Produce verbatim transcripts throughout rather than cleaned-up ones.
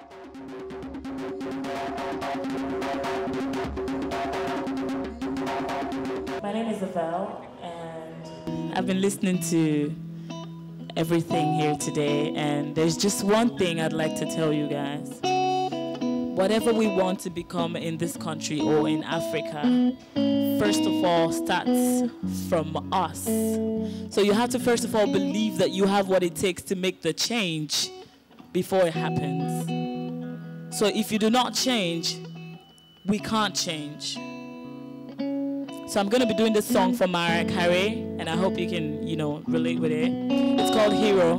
My name is Evelle, and I've been listening to everything here today, and there's just one thing I'd like to tell you guys. Whatever we want to become in this country or in Africa, first of all, starts from us. So you have to first of all believe that you have what it takes to make the change before it happens. So if you do not change, we can't change. So I'm going to be doing this song for Mariah Carey, and I hope you can, you know, relate with it. It's called Hero.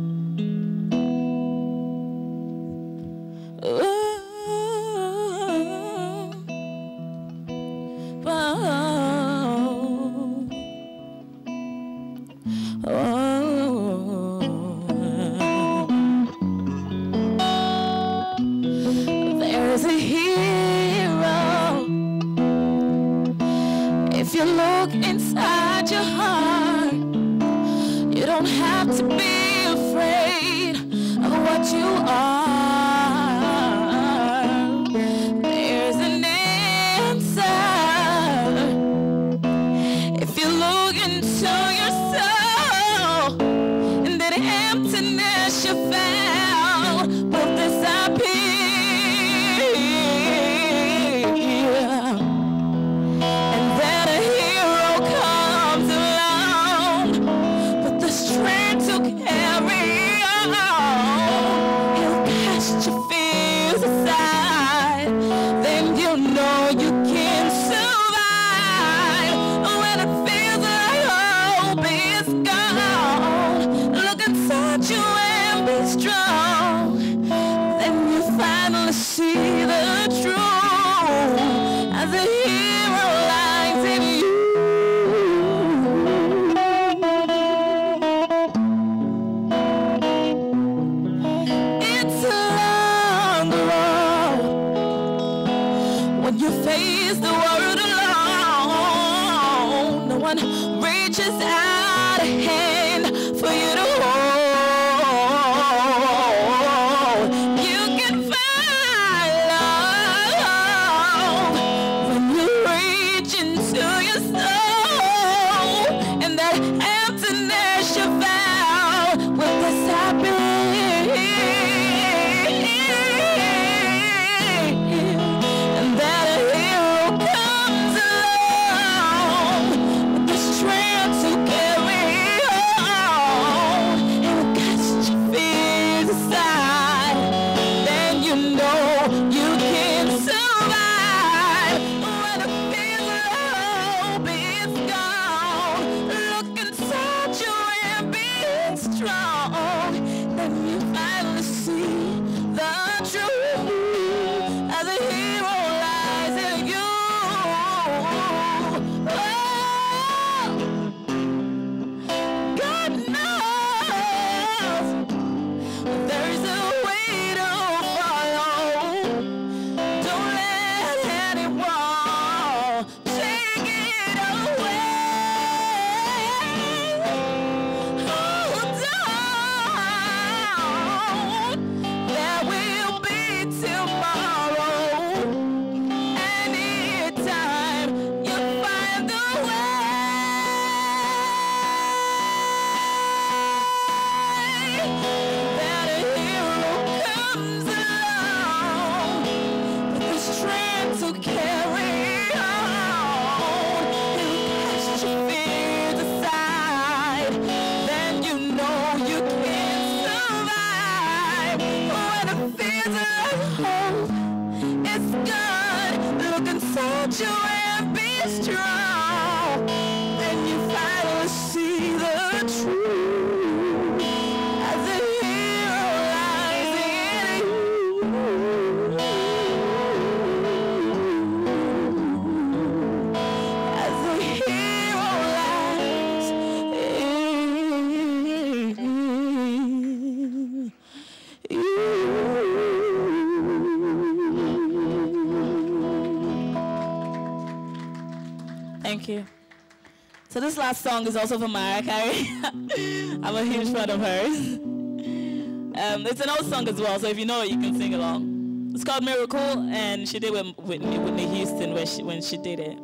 There's a hero. If you look inside your heart, you don't have to be afraid of what you are. There's an answer. If you look into your soul, and that emptiness you found will disappear. See the truth as a hero lies in you. It's a long road when you face the world alone. No one reaches out a hand for you to hold. You can find you and be strong, then you finally see the truth as a hero lies in you. As a hero lies in you. Thank you. So this last song is also for Mariah Carey. I'm a huge fan of hers. Um, it's an old song as well, so if you know it, you can sing along. It's called Miracle, and she did it with Whitney, Whitney Houston when she, when she did it.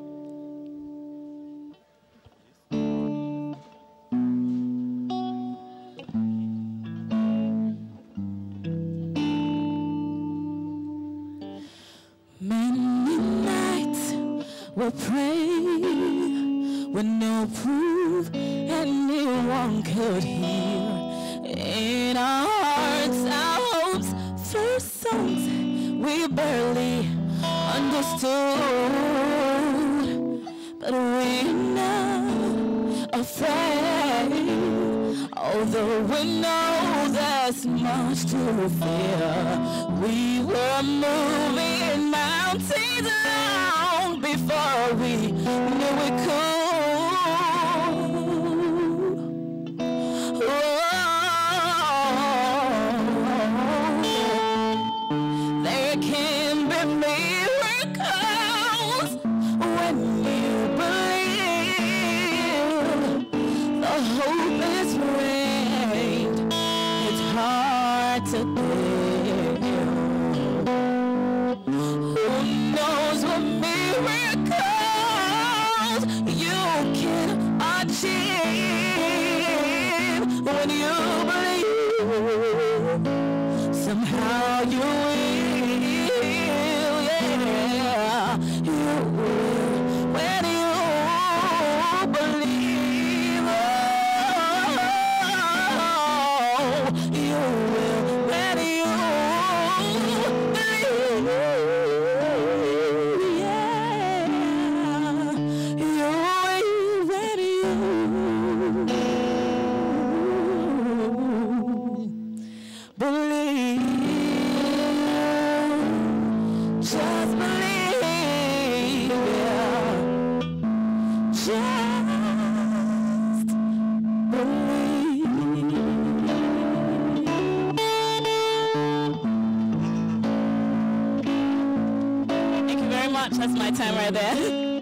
Many nights we'll pray with no proof anyone could hear. In our hearts, our hopes, first songs we barely understood, but we're not afraid, although we know there's much to fear. We were moving mountains long before we knew we could. When you believe, somehow you will, yeah, you will. When you believe, oh, you will. When you believe, yeah, you will. When you That's my time right there.